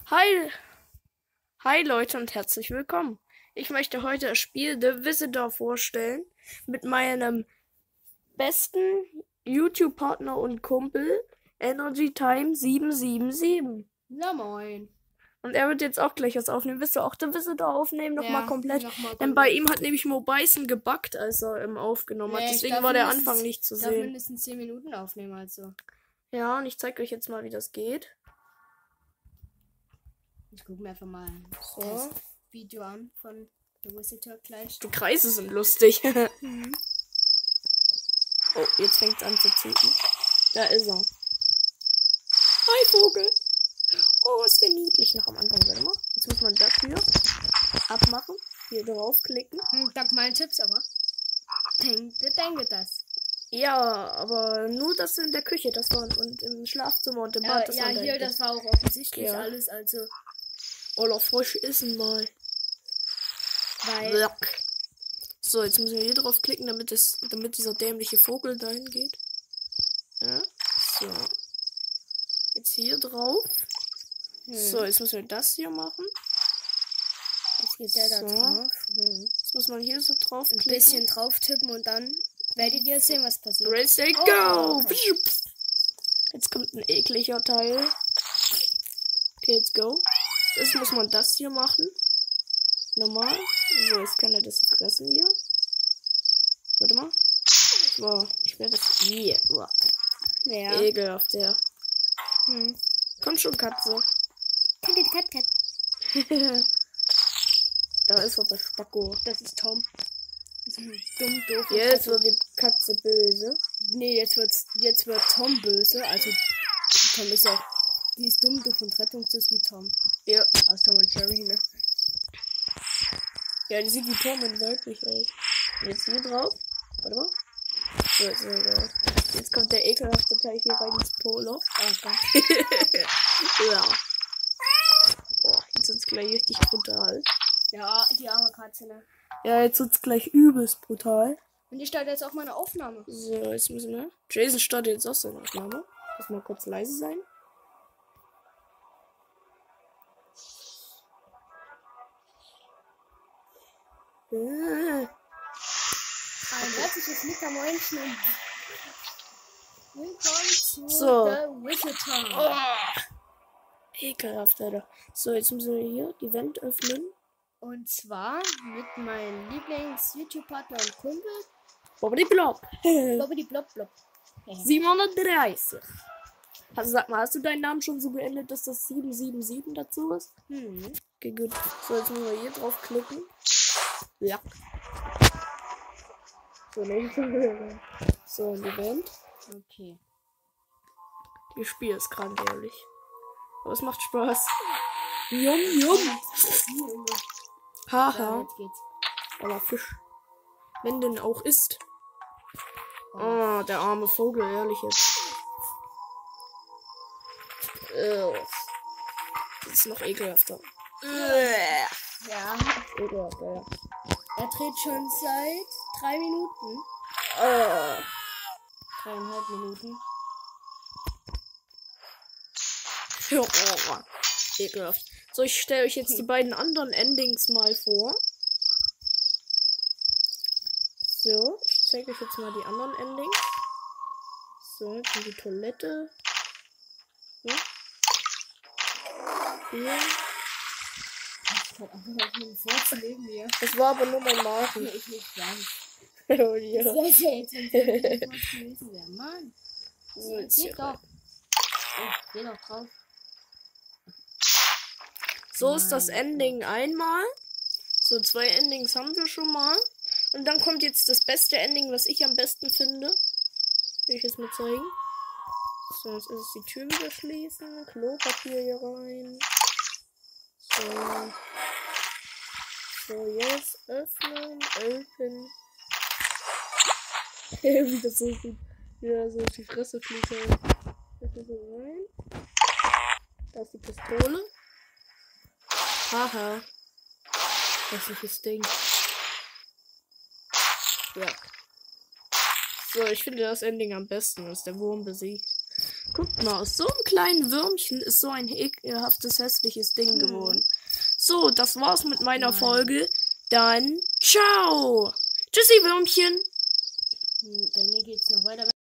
Hi, hi Leute und herzlich willkommen. Ich möchte heute das Spiel The Visitor vorstellen mit meinem besten YouTube-Partner und Kumpel Energy Time 777. Na moin. Und er wird jetzt auch gleich was aufnehmen. Willst du auch The Visitor aufnehmen? Nochmal komplett. Nochmal Denn bei ihm hat nämlich Mo Bison gebuggt, als er aufgenommen hat. Deswegen war der Anfang nicht zu Ich darf sehen. mindestens 10 Minuten aufnehmen, also. Ja, und ich zeige euch jetzt mal, wie das geht. Ich gucke mir einfach mal ein So. Video an von The Visitor gleich. Die Kreise sind lustig. Oh, jetzt fängt es an zu zünden. Da ist er. Hi, Vogel. Oh, ist der niedlich noch am Anfang. Warte mal. Jetzt muss man das hier abmachen. Hier draufklicken. Dank meinen Tipps aber. Denke das. Ja, aber nur das in der Küche, das war und im Schlafzimmer und im Bad. Das Ja, war hier, das war auch offensichtlich alles, also. Oder frisch essen mal. Weil. So, jetzt müssen wir hier draufklicken, damit dieser dämliche Vogel dahin geht. Ja, so. Jetzt hier drauf. So, jetzt müssen wir das hier machen. Jetzt geht der da drauf. Jetzt muss man hier so draufklicken. Ein bisschen drauf tippen und dann werdet ihr sehen, was passiert. Ready, steady, go! Okay. Jetzt kommt ein ekliger Teil. Okay, let's go. Jetzt muss man das hier machen. Normal. So, jetzt kann er das fressen hier. Warte mal. So, ich werde das. Yeah. Ja. Ekelhaft, der. Komm schon, Katze. Kat. Da ist doch der Spacko. Das ist Tom. Dumm, doof. Jetzt wird die Katze böse. Nee, jetzt wird Tom böse. Also Tom ist auch. Die ist dumm, doof und rettungslos wie Tom. Ja. Aus Tom und Jerry, ne? Ja, die sieht wie Tom in wirklich aus. Und jetzt hier drauf. Warte mal. So, jetzt kommt der ekelhafte Teil hier rein ins Polo. Oh Gott. Ja. Oh, jetzt wird's gleich richtig brutal. Ja, die arme Katze, ne? Ja, jetzt wird's gleich übelst brutal. Und ich starte jetzt auch meine Aufnahme. So, jetzt müssen wir. Jason startet jetzt auch seine Aufnahme. Muss mal kurz leise sein. Ein herzliches Nickermäulchen und willkommen zu The Visitor. Oh. Ekelhaft, Alter. So, jetzt müssen wir hier die Wand öffnen. Und zwar mit meinem Lieblings-YouTube-Partner und Kumpel. Bobbidi Blob. Bobbidi Blob. 730. Sag mal, hast du deinen Namen schon so geändert, dass das 777 dazu ist? Okay, gut. So, jetzt müssen wir hier drauf klicken. Ja. So, so, die Wand. Okay. Ihr Spiel ist krank, ehrlich. Aber es macht Spaß. Yum. Haha. Jetzt geht's. Aber Fisch. Wenn denn auch ist. Oh, der arme Vogel, ehrlich jetzt. Das ist noch ekelhafter. Ja. Ekelhafter, ja. Er dreht schon seit 3 Minuten. 3,5 Minuten. Oh, ekelhaft. So, ich stelle euch jetzt die beiden anderen Endings mal vor. So, ich zeige euch jetzt mal die anderen Endings. So, jetzt in die Toilette. Ja. Hier. Das war aber nur mein Magen. Ich nicht sagen. Oh, ja. Das ist ja jetzt gewesen wäre. Mann. So, jetzt Geht hier doch. Geh doch drauf. So ist das Ending einmal. So, 2 Endings haben wir schon mal. Und dann kommt jetzt das beste Ending, was ich am besten finde. Will ich jetzt mal zeigen. So, jetzt ist es die Tür wieder schließen. Klopapier hier rein. So. So, jetzt öffnen. Wie das so sieht. Ja, so die Fresse fliegt halt. Das ist so rein. Da ist die Pistole. Haha. Hässliches Ding. Ja. So, ich finde das Ending am besten, dass der Wurm besiegt. Guckt mal, aus so einem kleinen Würmchen ist so ein ekelhaftes, hässliches Ding geworden. So, das war's mit meiner Folge. Dann, ciao. Tschüssi, Würmchen. Bei mir geht's noch weiter.